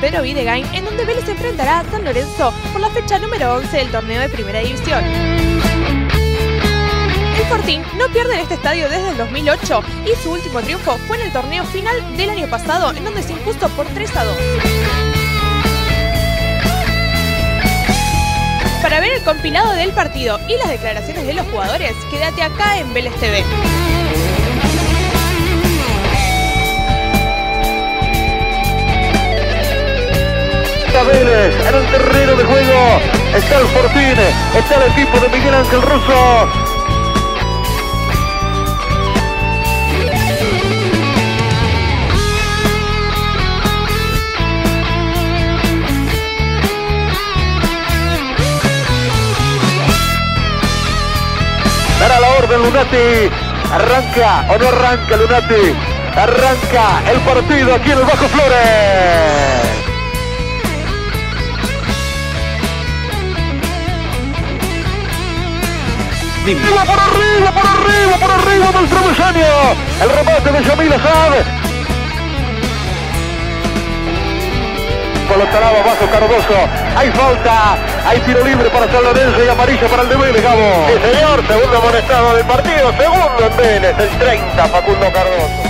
Pedro Videgain, en donde Vélez se enfrentará a San Lorenzo por la fecha número 11 del torneo de Primera División. El Fortín no pierde en este estadio desde el 2008 y su último triunfo fue en el torneo final del año pasado, en donde se impuso por 3-2. Para ver el compilado del partido y las declaraciones de los jugadores, quédate acá en Vélez TV. Vélez en el terreno de juego, está el Fortín, está el equipo de Miguel Ángel Russo. Dará la orden Lunati, arranca o no arranca Lunati, arranca el partido aquí en el Bajo Flores. Por arriba del travesaño, el remate de Yamil Azad. Colocaraba bajo Cardoso, hay falta, hay tiro libre para San Lorenzo y amarilla para el de Vélez, Gabo. Sí señor, segundo amonestado del partido, segundo en Vélez, el 30, Facundo Cardoso.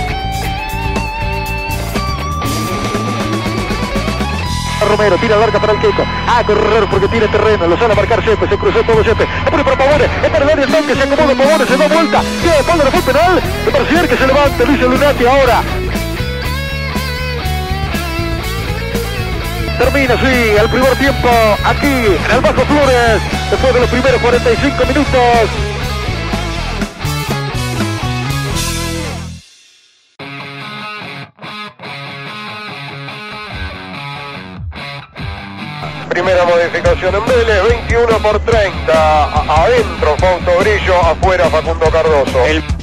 Romero tira larga para el Queco, a correr porque tiene terreno, lo sale a marcar Chepe, se cruzó todo Chepe, la pone para Pavone, es para el área el tanque, se acomoda Pavone, se da vuelta, queda de espalda, fue penal, de Mercier que se levanta, Luis Lunati ahora. Termina así el primer tiempo aquí en el Bajo Flores, después de los primeros 45 minutos. Primera modificación en Vélez, 21 por 30. Adentro Fausto Grillo, afuera Facundo Cardoso.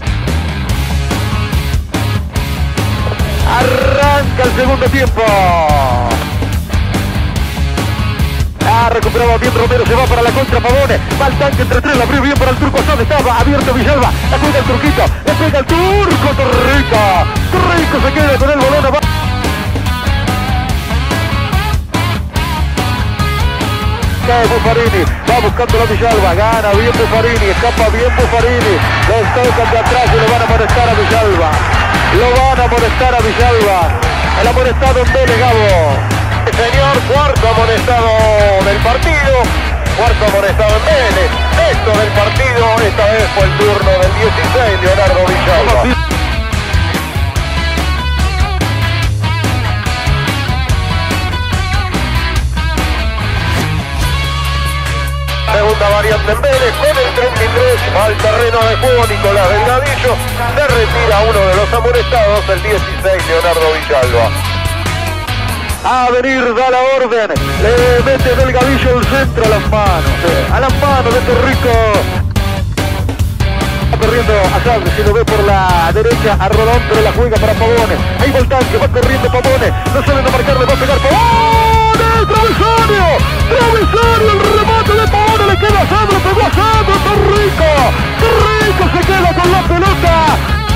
Arranca el segundo tiempo. Recuperaba bien Romero, se va para la contra Pavone, va al tanque entre tres, la abrió bien para el turco Asad, estaba abierto Villalba, la pega el turquito, le pega el turco, Torrico se queda con el balón abajo. Buffarini, va buscando la Villalba, gana bien Buffarini, escapa bien Buffarini, lo tocan de atrás y lo van a amonestar a Villalba, el amonestado en Vélez, Gabo. Señor, cuarto amonestado del partido, cuarto amonestado en Vélez, sexto del partido, esta vez fue el turno del 16, Leonardo Villalba. Segunda variante en Vélez, con el 33, va al terreno de juego Nicolás Delgadillo, se retira uno de los amonestados, el 16, Leonardo Villalba. A venir, da la orden, le mete Delgadillo el centro a las manos de Torrico. Va corriendo Asad, si lo ve por la derecha a Rodón, pero la juega para Pavone. Ahí va el tanque, va corriendo Pavone, no salen a marcarle, va a pegar Pavone, travesaño, el remate de Pavone, le queda Asad, le pegó Asad, Torrico se queda con la pelota.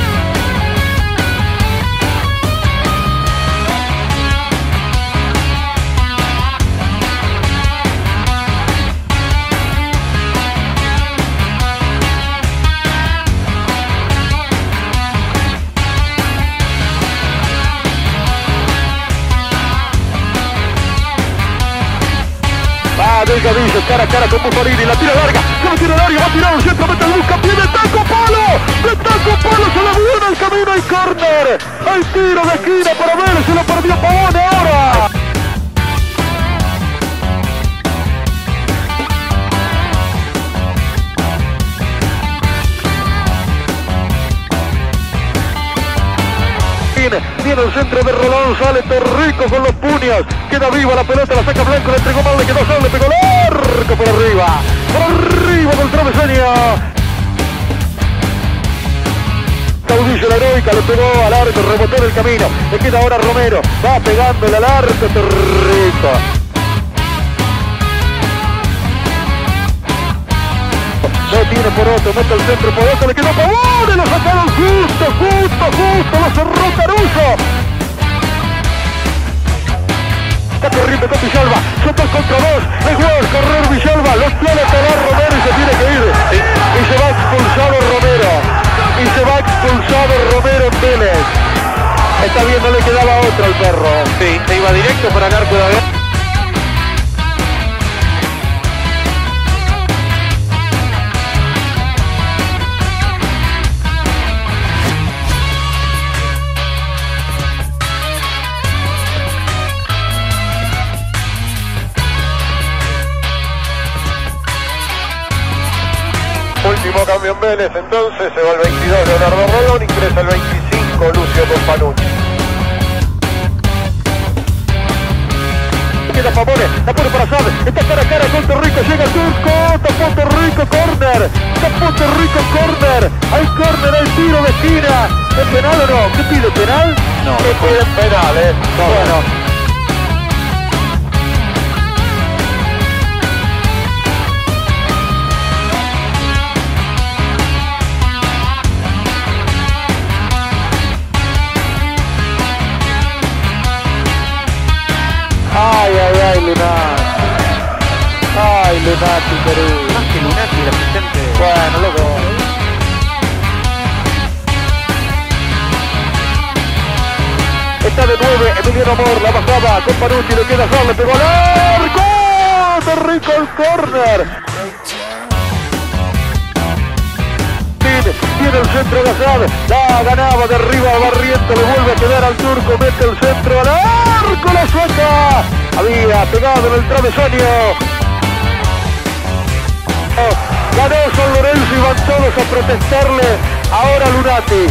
Delgadillo, cara a cara con Buffarini, la tira larga, se la tira al área, va a tirar el centro, mete el busca, pie de taco palo, se la viene el camino y córner, el tiro de esquina para Vélez, se lo perdió Pavone ahora. Viene el centro de Rolón, sale Torrico con los puños, queda viva la pelota, la saca Blanco, le entregó mal, le quedó solo, le pegó largo por arriba del travesaño. Caudillo la heroica, le pegó al arco, rebotó en el camino, le queda ahora Romero, va pegándole al arco Torrico. No tiene por otro, mete el centro por otro, le quedó Pavone, lo sacaron justo, lo cerró Caruso. Está bien, no le quedaba otro al perro. Sí, se iba directo para el arco de Avelés. Último cambio en Vélez, entonces se va el 22 Leonardo Rolón, ingresa el 25 Lucio Companucci. Queda Pavone, la pone para Sabe, está cara a cara con Torrico, llega el turco, tapó Torrico, córner, tapó Torrico, córner, hay córner, hay tiro de esquina, ¿es penal o no? ¿Qué pide, penal? No, no piden penal, No, bueno. Ay, Lunati. Ay, Lunati, querido. Más que Lunati, el asistente. Bueno, loco. Está de 9, Emiliano Amor, la bajaba, Companucci, le queda solo, le pegó al arco. Torrico el córner. Tiene el centro de Azad, la ganaba de arriba Barriento, le vuelve a quedar al turco, mete el centro al arco, la sueca. Había pegado en el travesaño. Ganó San Lorenzo y van todos a protestarle. Ahora Lunati.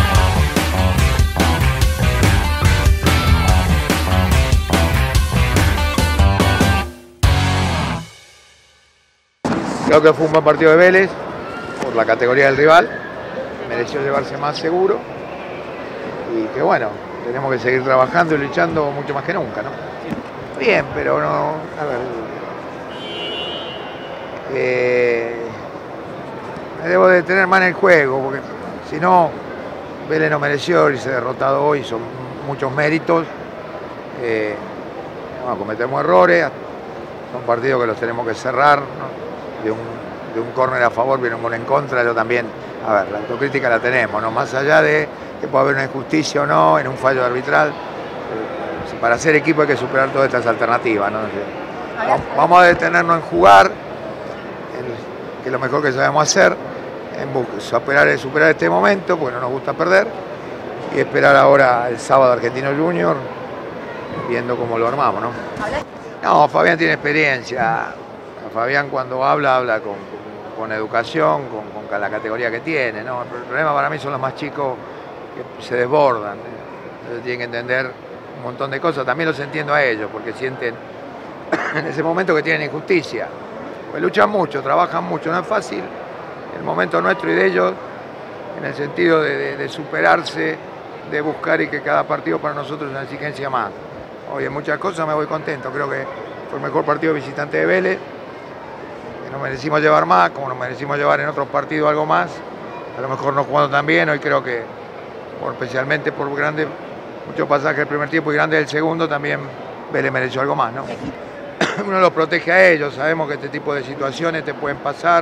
Creo que fue un buen partido de Vélez, por la categoría del rival, mereció llevarse más seguro y que bueno, tenemos que seguir trabajando y luchando mucho más que nunca, ¿no? Bien, pero no, a ver, me debo de tener más en el juego, porque si no, Vélez no mereció irse derrotado hoy, son muchos méritos, cometemos errores, son partidos que los tenemos que cerrar, ¿no? De un córner a favor viene un gol en contra, yo también, a ver, la autocrítica la tenemos, ¿no? Más allá de que pueda haber una injusticia o no, en un fallo arbitral, para ser equipo hay que superar todas estas alternativas, ¿no? Vamos a detenernos en jugar, que es lo mejor que sabemos hacer, en superar este momento, porque no nos gusta perder, y esperar ahora el sábado Argentino Junior, viendo cómo lo armamos, ¿no? No, Fabián tiene experiencia. Fabián cuando habla con educación, con la categoría que tiene, ¿no? El problema para mí son los más chicos que se desbordan, Entonces tienen que entender un montón de cosas, también los entiendo a ellos, porque sienten en ese momento que tienen injusticia, pues luchan mucho, trabajan mucho, no es fácil el momento nuestro y de ellos, en el sentido de superarse, de buscar y que cada partido para nosotros es una exigencia más. Hoy en muchas cosas me voy contento, creo que fue el mejor partido visitante de Vélez, nos merecimos llevar más, como nos merecimos llevar en otros partidos algo más, a lo mejor no jugando tan bien, hoy creo que especialmente por muchos pasajes del primer tiempo y grandes del segundo, también Vélez mereció algo más, ¿no? Uno los protege a ellos, sabemos que este tipo de situaciones te pueden pasar,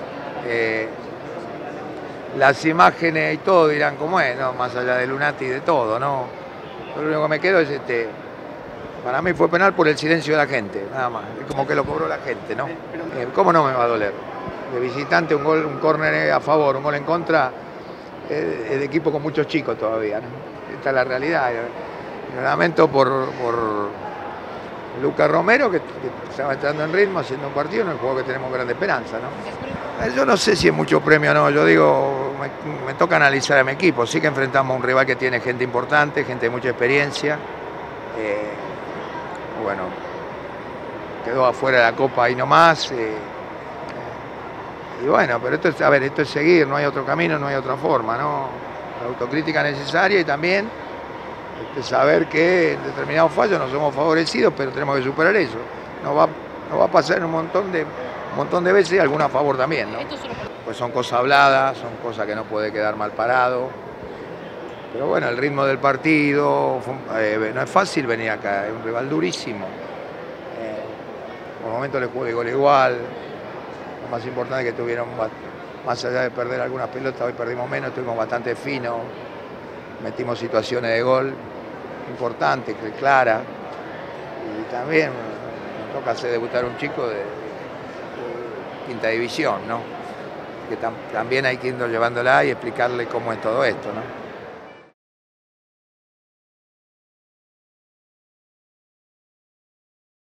las imágenes y todo dirán cómo es, ¿no? Más allá de Lunati y de todo, ¿no? Lo único que me quedo es para mí fue penal por el silencio de la gente, nada más. Es como que lo cobró la gente, ¿no? ¿Cómo no me va a doler? De visitante un córner a favor, un gol en contra, es de equipo con muchos chicos todavía, ¿no? Esta es la realidad. Lo lamento por Lucas Romero, que estaba entrando en ritmo, haciendo un partido en el juego que tenemos grande esperanza, ¿no? Yo no sé si es mucho premio o no, yo digo, me toca analizar a mi equipo. Sí que enfrentamos a un rival que tiene gente importante, gente de mucha experiencia. Bueno, quedó afuera de la Copa ahí nomás. Y bueno, pero esto es seguir, no hay otro camino, no hay otra forma, ¿no? La autocrítica necesaria y también saber que en determinados fallos no somos favorecidos, pero tenemos que superar eso. Nos va a pasar un montón de veces y alguna a favor también, ¿no? Pues son cosas habladas, son cosas que no puede quedar mal parado. Pero bueno, el ritmo del partido, no es fácil venir acá, es un rival durísimo. Por momentos le jugó de gol igual. Lo más importante es que tuvieron, más allá de perder algunas pelotas, hoy perdimos menos, estuvimos bastante finos. metimos situaciones de gol importantes, claras, y también nos toca hacer debutar un chico de quinta división, ¿no? Que también hay que irnos llevándola y explicarle cómo es todo esto, ¿no?